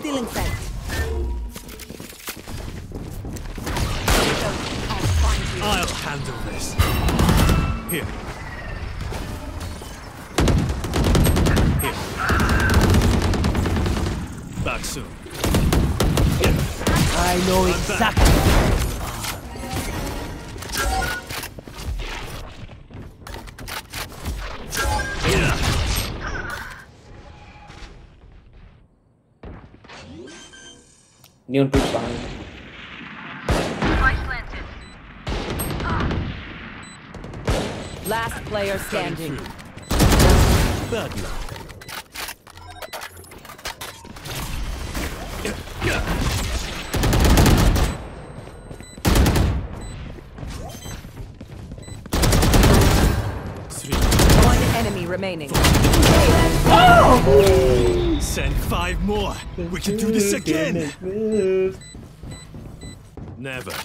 Stealing sight. I'll handle this. Here. Here. Back soon. I know exactly. Neon bridge behind. Last player standing. Bad luck. One enemy remaining. Send 5 more. We can do this again. Never